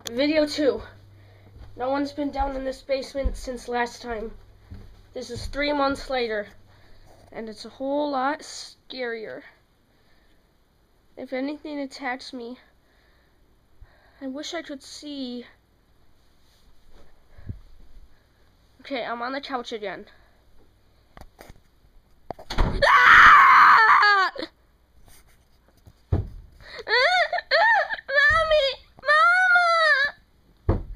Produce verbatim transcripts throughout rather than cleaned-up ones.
Video two. No one's been down in this basement since last time. This is three months later, and it's a whole lot scarier. If anything attacks me, I wish I could see. Okay, I'm on the couch again. Ah! Mommy! Mama!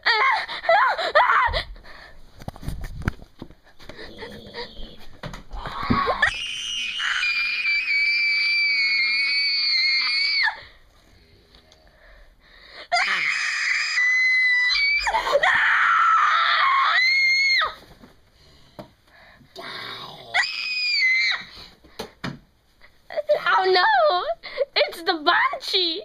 Oh no! It's the banshee!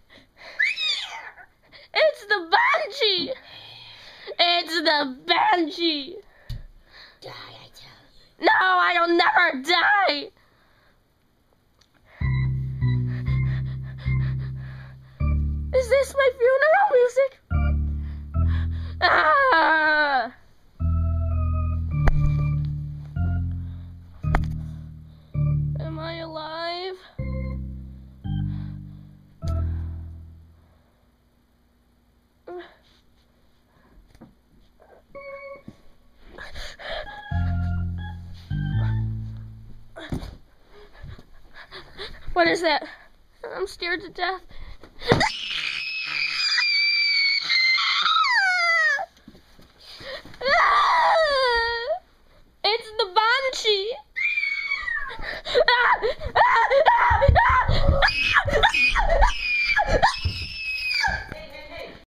It's the banshee! It's the banshee! Die, I tell you. No, I'll never die! Is this my funeral music? Ah! Am I alive? What is that? I'm scared to death.